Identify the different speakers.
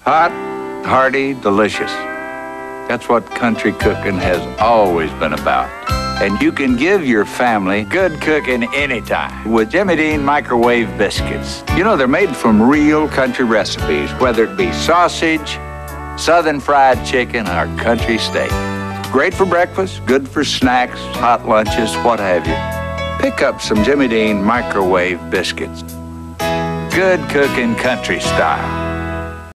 Speaker 1: Hot, hearty, delicious. That's what country cooking has always been about. And you can give your family good cooking anytime with Jimmy Dean microwave biscuits. You know, they're made from real country recipes, whether it be sausage, southern fried chicken, or country steak. Great for breakfast, good for snacks, hot lunches, what have you. Pick up some Jimmy Dean microwave biscuits. Good cooking country style.